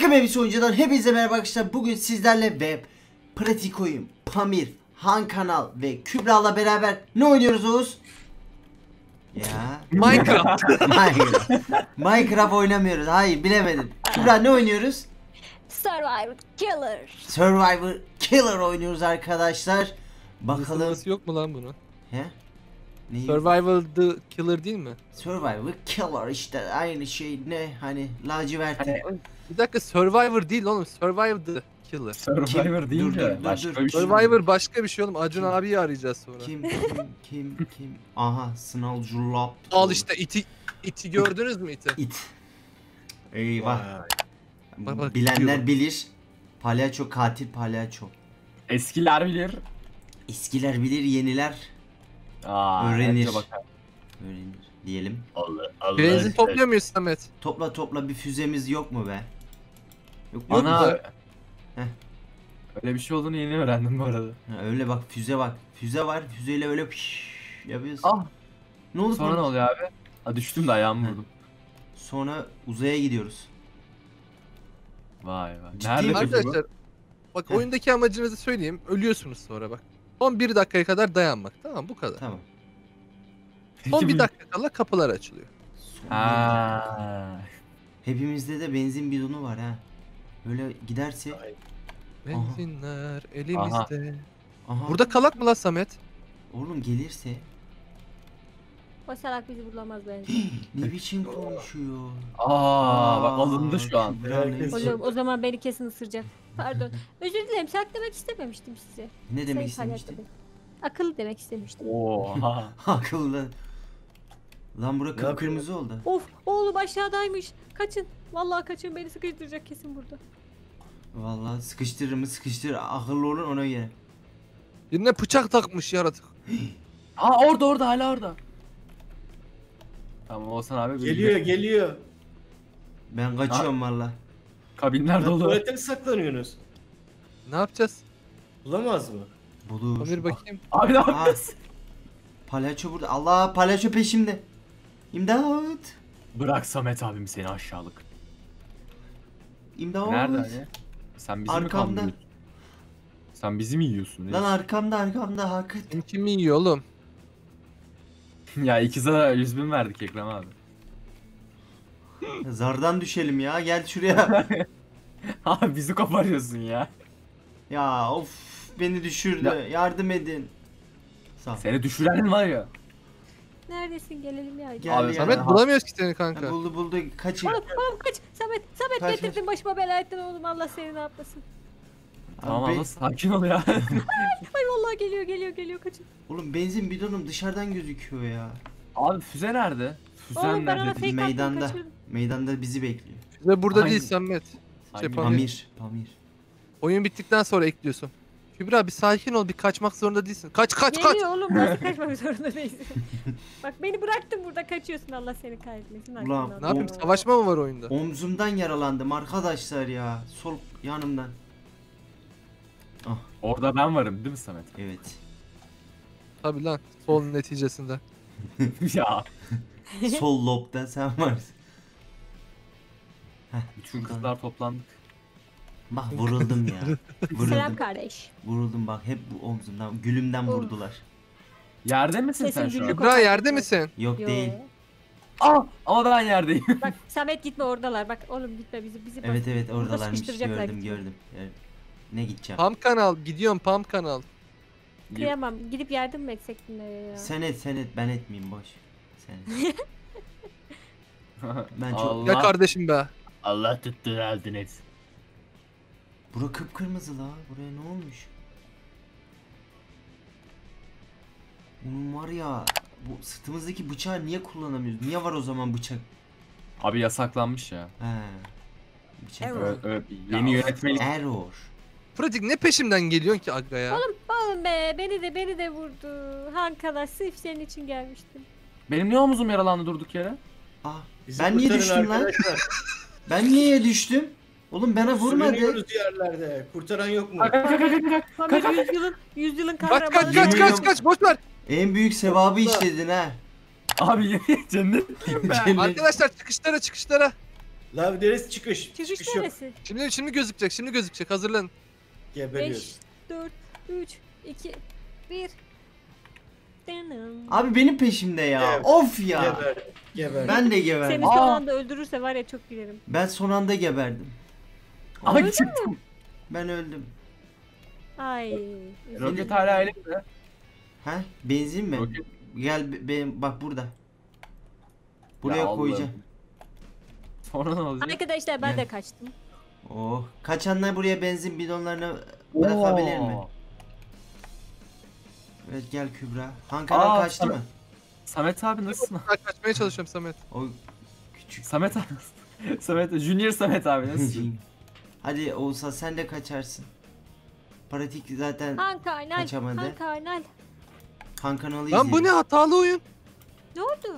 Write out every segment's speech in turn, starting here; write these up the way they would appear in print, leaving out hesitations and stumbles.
Mevsim oyuncudan hepinize merhaba arkadaşlar. Bugün sizlerle ve pratik oyun, Pamir, Han Kanal ve Kübra'la beraber ne oynuyoruz Oğuz? Ya Minecraft. Minecraft oynamıyoruz. Hayır, bilemedim. Kübra, ne oynuyoruz? Survivor Killer. Survivor Killer oynuyoruz arkadaşlar. Bakalım. Nasıl yok mu lan bunu? He? Neyi? Survival the Killer değil mi? Survivor Killer işte aynı şey, ne hani laciverti. Bir dakika, Survivor değil oğlum. Survive the Killer. Survivor Kim? değil Dur, de dur, başka dur. bir şey. Survivor başka bir şey oğlum. Acun abiyi arayacağız sonra. Kim? Aha, sınavcı lap. Al işte iti gördünüz mü iti? İt. Eyvah. Bak, Bilenler gidiyor. bilir. Palyaço, katil palyaço. Eskiler bilir. Eskiler bilir, yeniler Öğrenir. öğrenir diyelim. Allah Benzin topluyor muyuz Samet? Topla, bir füzemiz yok mu be? Yok mu? Ana. Heh. Öyle bir şey olduğunu yeni öğrendim bu arada. Ha, öyle bak, füze bak. Füze var. Füzeyle öyle yapıyorsun. Ah. Ne oldu Sonra ne oluyor abi? Ha düştüm de ayağımı vurdum. Sonra uzaya gidiyoruz. Vay vay. Ciddi Nerede mi? peki bu? Arkadaşlar bak, Heh. oyundaki amacınızı söyleyeyim. Ölüyorsunuz sonra bak. Son 1 dakikaya kadar dayanmak. Tamam, bu kadar. Tamam. Son Peki 1 dakika kala kapılar açılıyor. Son Ha. Hepimizde de benzin bidonu var ha. Böyle giderse. Benzinler elimizde. Aha. Burada kalak mı lan Samet? Oğlum gelirse. O salak bizi bulamaz bence. Ne biçim konuşuyor? Bak alındı şu an. Kübra ne- Hocam o zaman beni kesin ısıracak. Pardon. Özür dilerim, salak demek istememiştim size. Ne demek Sayın istemiştin? palyaço bey. Akıllı demek istemiştim. Oha. Akıllı. Lan bura kıpkırmızı oldu. Of, oğlum aşağıdaymış. Kaçın. Vallahi kaçın, beni sıkıştıracak kesin burada. Vallahi sıkıştırır mı sıkıştırır. Akıllı olun ona göre. Birine bıçak takmış yaratık. Orada hala orada. Tamam Oğuzhan abi. Geliyor. Ben kaçıyorum valla. Kabinler Lan dolu. tuvalette mi saklanıyorsunuz? Ne yapacağız? Bulamaz mı? Bulur. Amir bakayım. Abi ne Aa, yapıyorsun? palyaço burada. Allah, palyaço peşimde. İmdat. Bırak Samet abim seni aşağılık. İmdat. Nerede hani? Sen bizi mi Arkamda. kandırıyorsun? Sen bizi mi yiyorsun? Lan arkamda hakikat. Kim kimi yiyor oğlum? Ya ikize 100.000 verdik Ekrem abi. Zardan düşelim ya. Gel şuraya. Abi bizi koparıyorsun ya. Ya of, beni düşürdü. Ya. Yardım edin. Sağ ol. Seni düşüren var ya. Neredesin, gelelim ya. Gel Abi, ya. Samet Ha. bulamıyoruz ki seni Ha, kanka. buldu kaçın. Oğlum kaç. Samet Kaç, getirdin başıma bela ettin oğlum, Allah seni ne yapmasın. Tamam Abi, abla sakin ol ya. Ay vallahi geliyor kaçın. oğlum benzin bidonum dışarıdan gözüküyor ya. Abi füze nerede? Füzen Oğlum ben ona nerede? fake attım, Meydanda. kaçırdım. Meydanda bizi bekliyor. Ve burada Aynen. değil Samet. Aynen. Pamir. Pamir. Oyun bittikten sonra ekliyorsun. Kübra bir sakin ol, bir kaçmak zorunda değilsin. Kaç. Geliyor oğlum, nasıl kaçmak zorunda değilsin. Bak beni bıraktın burada, kaçıyorsun, Allah seni kahretmesin. Ulan, Aklından. Ne yapayım, savaşma mı var oyunda? Omzumdan yaralandım arkadaşlar ya. Sol yanımdan. Orada ben varım değil mi Samet? Evet. Tabi lan, sol neticesinde. Ya. Sol lobda sen varsın. Bütün kızlar toplandık. Bak vuruldum ya. Selam Vuruldum. kardeş. Vuruldum bak, hep bu omzumdan, gülümden Of. vurdular. Yerde misin Sesim sen şu an? geliyor. Kübra yerde misin? Yok Yo. değil. Ama ben yerdeyim. Bak Samet gitme, oradalar. Bak oğlum gitme, bizi bak. Evet oradalarmış, sıkıştıracaklar, gördüm. gitme. Evet. Ne gideceğim? Pam kanal, gidiyorum Pam kanal. Kıyamam. Gidip yardım mı etsek bunlara ya? Sen et ben etmeyeyim, boş. Sen et. Ben çok... Ya kardeşim be. Allah tuttu aldınız. Bura kıpkırmızı la. Buraya ne olmuş? Bunun var ya, bu sırtımızdaki bıçağı niye kullanamıyoruz? Niye var o zaman bıçak? Abi yasaklanmış ya. He. Bıçak. Yeni yönetmelik. Error. Pratik ne peşimden geliyorsun ki aga ya? Oğlum be, beni de vurdu. Hankala sırf senin için gelmiştim. Benim niye omuzum yaralandı durduk yere? Bizi Ben niye kurtarın düştüm lan? arkadaşlar. Ben niye düştüm? Oğlum bana vurmadı. Sürünüyoruz yerlerde. Kurtaran yok mu? Pamir yüzyılın Kaç kahramanı. kaç boş ver. En büyük sevabı işledin ha. Abi cennet ben. Cennet. Arkadaşlar çıkışlara. La neresi çıkış? Çıkış yok. neresi? Şimdi gözükecek. Şimdi gözükecek. Hazırlanın. 5, Geberiyoruz. 4, 3, 2, 1. Abi benim peşimde ya. Evet. Of ya. Geberdim. Geberdim. Ben de Seni geberdim. son anda öldürürse var ya çok gülerim. Ben son anda geberdim. Ay Öldün çıktım. Ben öldüm. Ay. Roket hala elimde. Ha? Benzin mi? Roket. Gel bak burada. Buraya Ya koyacağım. Allah'ım. Sonra ne olacak? Arkadaşlar ben Gel. de kaçtım. Oh. Kaçanlar buraya benzin bidonlarını bırakabilir mi? Oo. Evet gel Kübra. Hankalar Aa, kaçtı sana- mı? Samet abi nasılsın? Ben kaçmaya çalışıyorum Samet. O küçük. Samet abi. Samet, Junior Samet abi nasılsın? Hadi Oğuzhan sen de kaçarsın. Pratik zaten Han Karnal. Kaçamadı. Han Karnal. Han kanalı Lan bu izleyelim. ne hatalı oyun? Ne oldu?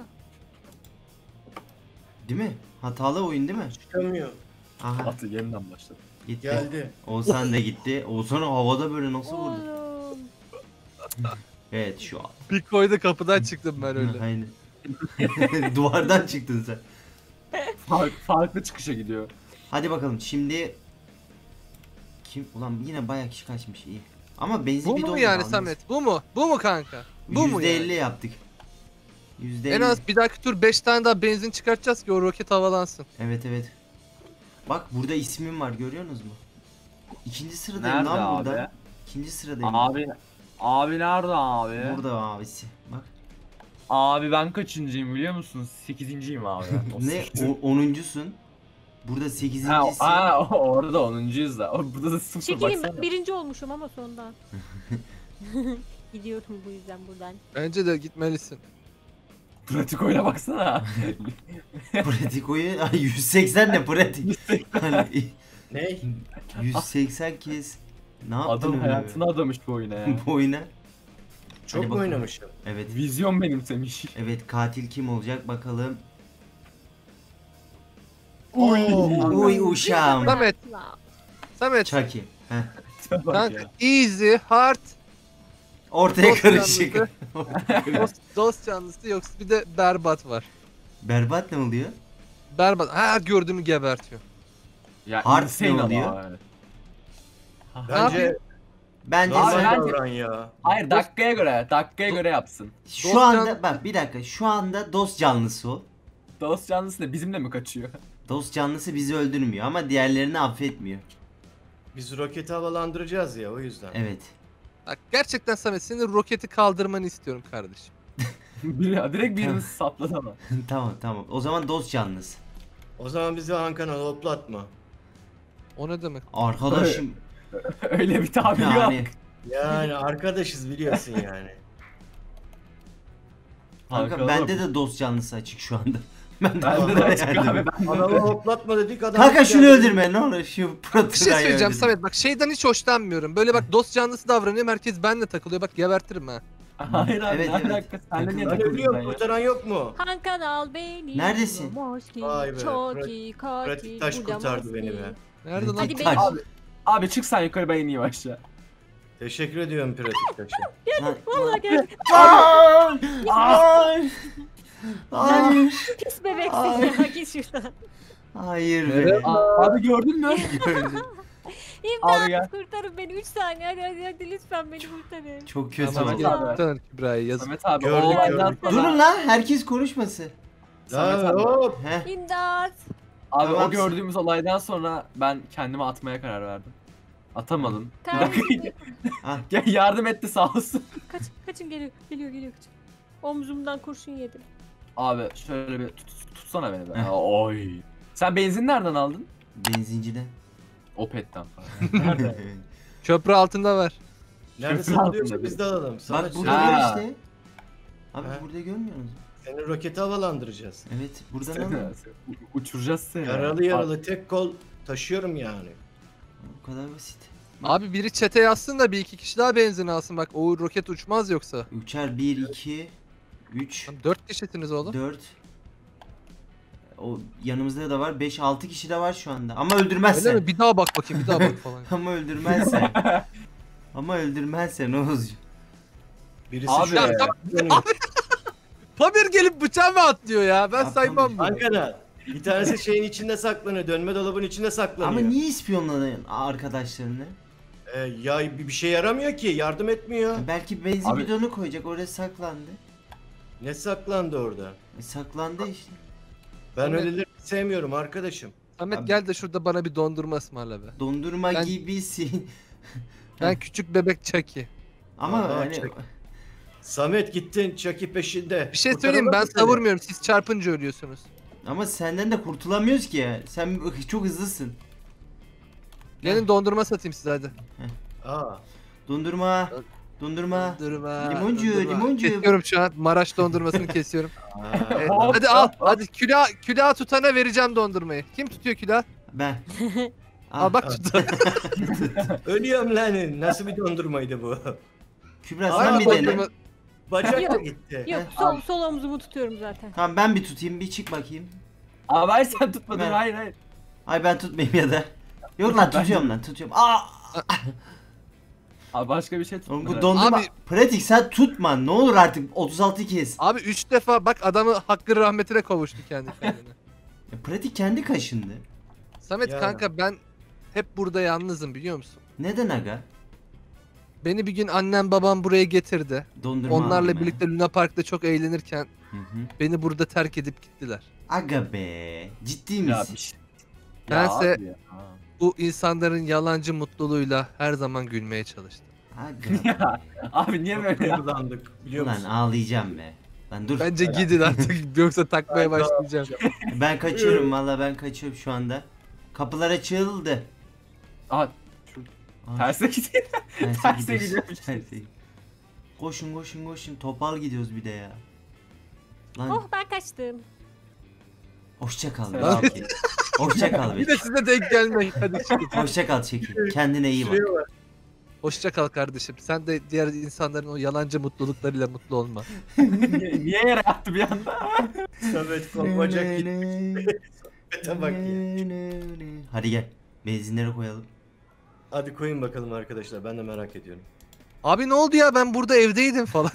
Değil mi? Hatalı oyun değil mi? Çıkamıyor. Aha Atı yeniden başladı. gitti. Geldi. Oğuzhan da gitti. Oğuzhan havada böyle nasıl vurdu? Oğlum. Evet şu an. Bir koydu kapıdan çıktım ben öyle. Aynen. Duvardan çıktın sen. Farklı çıkışa gidiyor. Hadi bakalım şimdi kim ulan yine bayağı kişi kaçmış iyi. Ama benzin Bu bidonu mu da yani almaz. Samet? Bu mu? Bu mu kanka? Bu mu %50 yani? yaptık. %50. En az bir dahaki tur 5 tane daha benzin çıkartacağız ki o roket havalansın. Evet evet. Bak burada ismim var görüyorsunuz mu? İkinci sıradayım Nerede lan abi? burada. İkinci sıradayım. Abi nerede abi? Burada abisi. Bak. Abi ben kaçıncıyım biliyor musun? 8.'yim abi. Ne? 10'uncusun. Burada 8.'si. Orada 10'uncuyuz da. Burada da 0 Çekilin baksana. ben birinci olmuşum ama sondan. Gidiyorum bu yüzden buradan. Bence de gitmelisin. Pratik oyuna baksana. Pratik oyun. Ay, 180 ne pratik? Hani Ne? 180 kez. Ne yaptın Adam öyle? hayatını adamış bu oyuna ya. Bu oyuna. Çok mu bakalım. oynamışım? Evet. Vizyon benimsemiş. Evet katil kim olacak bakalım. Oo. Uy uşağım. Samet. Samet. Chucky. Heh. Bak Kanka ya. easy, hard, Ortaya Dost karışık. dost canlısı yoksa bir de berbat var. Berbat ne oluyor? Berbat. Her gördüğünü gebertiyor. Ya Hard insane ne ama oluyor? yani. Bence Bence Abi, sen bence- davran ya. Hayır dakikaya göre yapsın. şu Dost anda can- bak bir dakika şu anda dost canlısı o. Dost canlısı da bizimle mi kaçıyor? Dost canlısı bizi öldürmüyor ama diğerlerini affetmiyor. Biz roketi havalandıracağız ya o yüzden. Evet. Bak gerçekten Samet senin roketi kaldırmanı istiyorum kardeşim. Direkt birimiz sapladı ama. tamam. O zaman dost canlısı. O zaman bizi Hakan'a hoplatma. O ne demek? Arkadaşım Öyle bir tabir yani. yok. Yani arkadaşız biliyorsun yani. Kanka Bakalım. bende de dost canlısı açık şu anda. Ben de Bende de açık yani. abi. Adamı hoplatma dedik adam. Kanka şunu geldi. öldürme ne olur şu Bir şey proteayı söyleyeceğim öldürme. Samet bak şeyden hiç hoşlanmıyorum. Böyle bak dost canlısı davranıyorum herkes benimle takılıyor bak gebertirim ha. Hayır abi Evet, ne evet. alaka? Senle niye Ben takıldın ölüyorum ben ya? kurtaran yok mu? Han Kanal beni. Neredesin? Moski, Vay be, Çoki, Kaki, Pratik taş kurtardı beni be. Nerede lan? Hadi Taş. beni. Abi çık sen yukarı ben ineyim aşağı. Teşekkür ediyorum pratik taşı. Lan- Valla gel. Ay! Ay! Hayır. Pis bebeksin Ay. ya. Git şuradan. Hayır be. Evet. Abi gördün mü? Gördüm. İmdat Abi gel. kurtarın beni 3 saniye hadi lütfen beni kurtarın. Çok kötü Tamam oldu. gel kurtar Kübra'yı yazık. Samet abi Gördük, o olaydan gördük. sonra... Durun lan herkes konuşmasın. Samet Ya abi. hop. Heh. İmdat. Abi Tamam. o gördüğümüz olaydan sonra ben kendimi atmaya karar verdim. Atamadım. Kardeşim Gel yardım etti sağ olsun. kaçın geliyor kaçın. Omzumdan kurşun yedim. Abi şöyle bir tutsana beni be. Oy. Sen benzin nereden aldın? Benzinciden. Opet'ten falan. Nerede? Köprü altında var. Nerede Köprü satılıyorsa altında biz de alalım. Bak Sana burada Ha. var işte. Abi Ha. burada görmüyor musun? Senin roketi havalandıracağız. Evet burada ne var? Uçuracağız seni. Yaralı yaralı tek kol taşıyorum yani. O kadar basit. Abi biri çete yazsın da bir iki kişi daha benzin alsın bak o roket uçmaz yoksa. Uçar 1, 2, 3, 4 kişisiniz oğlum. 4. O yanımızda da var. 5, 6 kişi de var şu anda. Ama öldürmezsen. Öyle mi? Bir daha bak bakayım bir daha bak falan. Ama öldürmezsen. Ama öldürmezsen Oğuzcuğum. Birisi Abi, şuraya. Pamir gelip bıçağı mı atlıyor ya? Ben Abi, saymam bunu. Hakan'a Bir tanesi şeyin içinde saklanıyor. Dönme dolabın içinde saklanıyor. Ama niye ispiyonladın arkadaşlarını? Ya bir şey yaramıyor ki. Yardım etmiyor. Belki benzin Abi- bidonu koyacak, oraya saklandı. Ne saklandı orada? Saklandı işte. Ben Samet- öyleleri sevmiyorum arkadaşım. Samet Abi- gel de şurada bana bir dondurma ısmarla be. Dondurma Ben- gibisin. Ben küçük bebek Chucky. Ama Aha, hani çek. Samet gittin Chucky peşinde. Bir şey söyleyeyim mi? Ben Kurtaralım mı savurmuyorum. Siz çarpınca ölüyorsunuz. ama senden de kurtulamıyoruz ki ya. Sen çok hızlısın. Gelin dondurma satayım size hadi. seni? Aa. Dondurma. Dondurma. Dondurma. Limoncu, dondurma. limoncu. Kesiyorum şu an. Maraş dondurmasını kesiyorum. Evet, Hop, hadi al. hop. Hadi külah tutana vereceğim dondurmayı. Kim tutuyor külah? Ben. Al bak tuttu. Ölüyorum lan. Nasıl bir dondurmaydı bu? Kübra Aa, sen bir dondurma- dene. Bacak da Yok. gitti. Yok sol omzumu tutuyorum zaten. Tamam ben bir tutayım, bir çık bakayım. Abi hayır sen tutmadın. Ben- Hayır. Ay ben tutmayayım ya da. Yok lan tutuyorum lan, tutuyorum. Aa! Abi başka bir şey Oğlum tutmadın. bu dondurma Abi- pratik, sen tutma ne olur artık 36 kez. Abi 3 defa bak adamı hakkı rahmetine kavuştu kendi kendine. Pratik kendi kaşındı. Samet Ya. kanka ben hep burada yalnızım biliyor musun? Neden aga? Beni bir gün annem babam buraya getirdi. Dondurma Onlarla almaya. birlikte Luna Park'ta çok eğlenirken Hı hı. beni burada terk edip gittiler. Aga be. Ciddi Ya misin? bir şey. Bense- abi ya. Bu insanların yalancı mutluluğuyla her zaman gülmeye çalıştım. Aga be. Abi niye böyle ya? Kullandık biliyor Ulan musun? ağlayacağım be. Lan dur. Bence gidin artık yoksa takmaya başlayacağım. Ben kaçıyorum valla, ben kaçıyorum şu anda. Kapılar açıldı. Aa, Aa, terse gidiyor. terse gidiyoruz. gidiyormuş. Terse. Koşun koşun koşun. Topal gidiyoruz bir de ya. Lan Oh ben kaçtım. hoşça kal be. Selam. Çekil. Hoşça kal be. Bir de size denk gelmeyin hadi çıkın. Hoşça kal Çekil. Kendine iyi bak. Şuraya bak. Hoşça kal kardeşim. Sen de diğer insanların o yalancı mutluluklarıyla mutlu olma. Niye yere yattı bir anda? Samet kol bacak gitti. Samet'e bak ya. Hadi gel. Benzinleri koyalım. Hadi koyun bakalım arkadaşlar. Ben de merak ediyorum. Abi ne oldu ya ben burada evdeydim falan.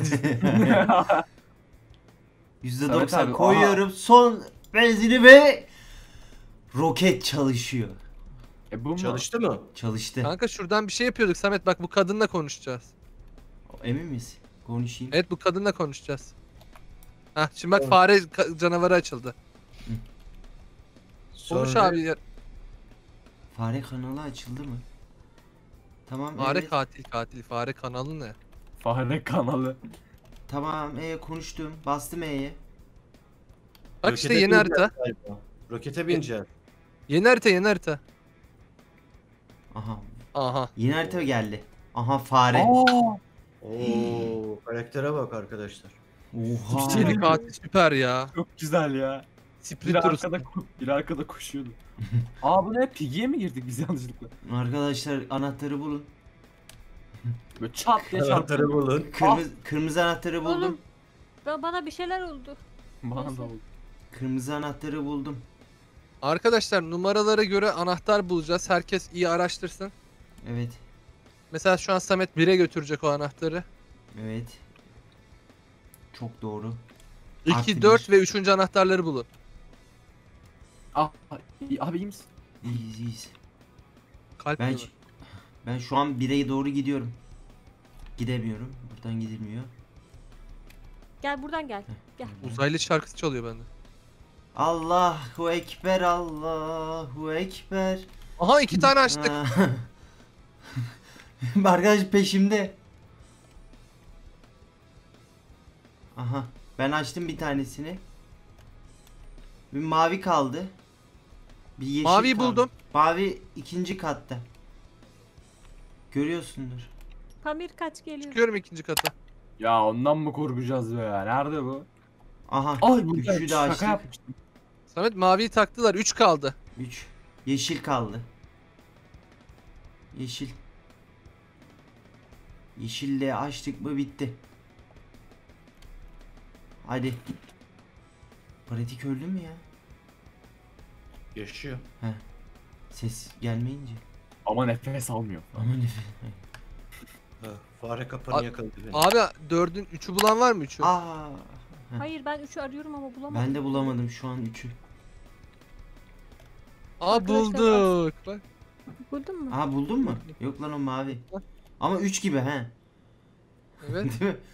%90 abi, koyuyorum. Son benzini ve roket çalışıyor. Bu mu? Çalıştı mı? Çalıştı. Kanka şuradan bir şey yapıyorduk Samet bak bu kadınla konuşacağız. Emin misin? Konuşayım. Evet bu kadınla konuşacağız. Hah şimdi bak Evet. fare canavarı açıldı. Konuş Sonra- abi ya. Fare kanalı açıldı mı? Tamam. Fare evet. katil fare kanalı ne? Fare kanalı. Tamam. Konuştum. Bastım E'ye. Bak Rokete işte yeni bineceğiz harita. galiba. Rokete bineceğiz. Yeni harita. Aha. Aha. Yeni harita geldi. Aha fare. Oo. Oo, karaktere bak arkadaşlar. Oha. Seri katil süper ya. Çok güzel ya. Biri Splinter arkada, biri arkada koşuyordu. Aa bu ne? Piggy'ye mi girdik biz yanlışlıkla? Arkadaşlar anahtarı bulun. Böyle çat diye çarptı. Anahtarı bulun. Kırmızı anahtarı buldum. Oğlum bana bir şeyler oldu. Bana da oldu. Kırmızı anahtarı buldum. Arkadaşlar numaralara göre anahtar bulacağız. Herkes iyi araştırsın. Evet. Mesela şu an Samet 1'e götürecek o anahtarı. Evet. Çok doğru. 2, Artı 4 bir. ve 3. anahtarları bulun. Abi iyi misin? İyiyiz iyiyiz. Kalp Ben, yolu. ben şu an 1'e doğru gidiyorum. Gidemiyorum. Buradan gidilmiyor. Gel buradan gel. Gel. Uzaylı şarkısı çalıyor bende. Allahu Ekber, Allahu Ekber. Aha 2 tane açtık. Ha. Arkadaş peşimde. Aha. Ben açtım bir tanesini. Bir mavi kaldı. Bir yeşil Maviyi kaldı. buldum. Mavi ikinci katta. Görüyorsundur. Pamir kaç geliyor? Çıkıyorum 2. kata. Ya ondan mı korkacağız be ya? Nerede bu? Aha. Ay bu Üçü de şaka açtık. yapmıştım. Samet maviyi taktılar 3 kaldı. 3. Yeşil kaldı. Yeşil. Yeşille açtık mı bitti. Hadi. Pratik öldü mü ya? Yaşıyor. Ses gelmeyince. Ama nefes almıyor. Aman efe. Ha, fare kapanı Abi- yakaladı beni. Abi 4'ün 3'ü bulan var mı 3'ü? Aa. Hayır ben 3'ü arıyorum ama bulamadım. Ben de bulamadım şu an 3'ü. Aa Arkadaşlar, bulduk. Bak. Buldun mu? Aha buldun mu? Yok lan o mavi. Ama 3 gibi he. Evet. Değil mi?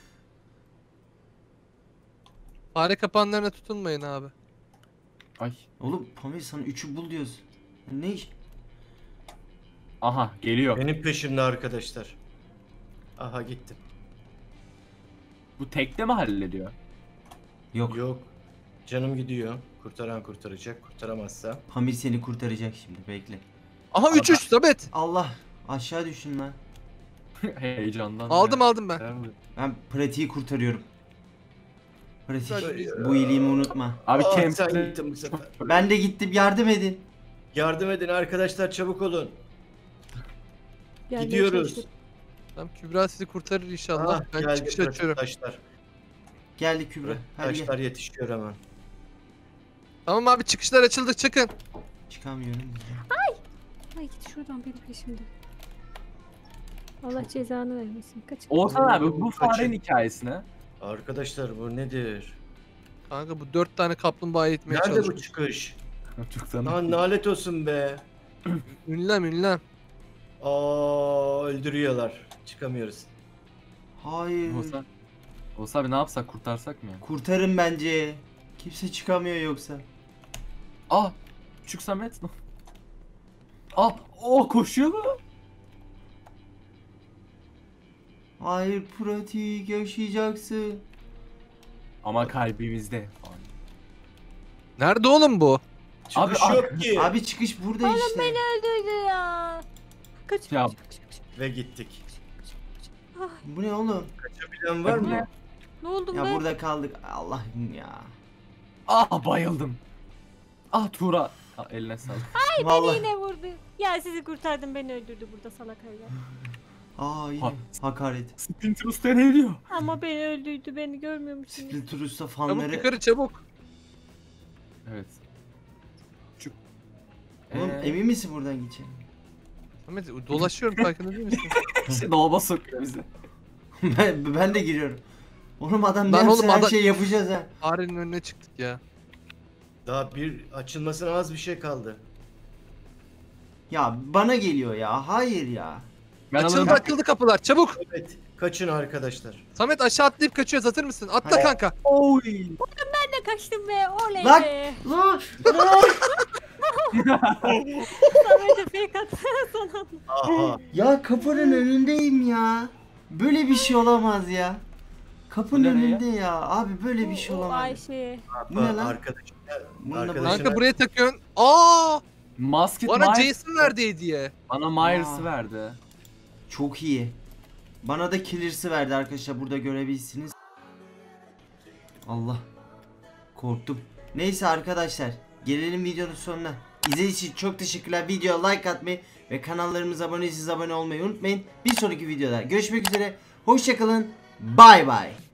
Fare kapanlarına tutunmayın abi. Ay. Oğlum Pamir sana 3'ü bul diyoruz. Ne iş? Aha geliyor. Benim peşimde arkadaşlar. Aha gittim. Bu tekte mi hallediyor? Yok. Yok. Canım gidiyor. Kurtaran kurtaracak. Kurtaramazsa. Pamir seni kurtaracak şimdi bekle. Aha 3-3 Samet. Allah aşağı düşün lan. Heyecandan. Aldım ben. Ben pratiği kurtarıyorum. Pratik. Güzel. Bu iyiliğimi unutma. Abi Aa, camp. sen gittin bu sefer. Ben de gittim yardım edin. Yardım edin arkadaşlar, çabuk olun. Gelmeye Gidiyoruz. çalıştık. Tamam Kübra sizi kurtarır inşallah. Ah, Ben geldi çıkış açıyorum. taşlar. Geldi Kübra. Hadi Taşlar gel. yetişiyor hemen. Tamam abi çıkışlar açıldı çıkın. Çıkamıyorum. Ay git şuradan benim peşimde. Allah cezanı vermesin. Kaç. Oğuzhan abi bu Kaçın. farenin hikayesi ne? Arkadaşlar bu nedir? Kanka bu 4 tane kaplumbağa eğitmeye Nerede bu çalışıyor. çıkış? Çok sana. Lan lanet olsun be. Ünlem. Aa, öldürüyorlar. Çıkamıyoruz. Hayır. Oğuzhan abi ne yapsak, kurtarsak mı ya? Kurtarın bence. Kimse çıkamıyor yoksa. Ah! Küçük Samet. Ah! O koşuyor mu? Hayır pratik yaşayacaksın. Ama kalbimizde. Nerede oğlum bu? Çıkış Abi, yok ki. Abi çıkış burada işte. Beni öldürdü ya. Kaç. Ya. Kaç. Ve gittik. Ah, Bu ne oğlum? Kaçabilen var mı? ne oldu Ya be? burada kaldık. Allah'ım ya. Ah bayıldım. Ah Tuğra. Ah, eline sağlık. Vallahi. Yine vurdu. Ya sizi kurtardım, beni öldürdü burada salak hayvan. Aa yine Ha. hakaret. Splinter Usta ne diyor? Ama beni öldürdü, beni görmüyor musunuz? Splinter Usta Çabuk fanları. yukarı çabuk. Evet. Küçük. Oğlum emin misin buradan gideceğim? Samet dolaşıyorum farkında değil misin? İşte dolaba sokuyor bizi. ben de giriyorum. Oğlum adam ne Lan yapsa oğlum her adam- şeyi yapacağız ha. Farenin önüne çıktık ya. Daha bir açılmasına az bir şey kaldı. Ya bana geliyor ya. Hayır ya. Ben Açıldı alırım. açıldı kapılar çabuk. Evet. Kaçın arkadaşlar. Samet aşağı atlayıp kaçıyoruz, hazır mısın? Atla Hadi. kanka. Oy. Ben de kaçtım be, oley Lan! be. Lan! Samet'e fake attı son anda. Aha. Ya kapının önündeyim ya. Böyle bir şey olamaz ya. Kapının Bu ne ya? önünde ya. Abi böyle bir şey O olamaz. Ayşe. Bu ne lan? Arkadaşlar. Bununla Arkadaşlar. Kanka buraya takıyorsun. Aa! Masket Bana Myers. Jason verdi hediye. Bana Myers'ı Aa. verdi. Çok iyi. Bana da Killers'ı verdi arkadaşlar, burada görebilirsiniz. Allah. Korktum. Neyse arkadaşlar, gelelim videonun sonuna. İzlediğiniz için çok teşekkürler. Videoya like atmayı ve kanallarımıza abone değilseniz abone olmayı unutmayın. Bir sonraki videoda görüşmek üzere. Hoşçakalın. Bay bay.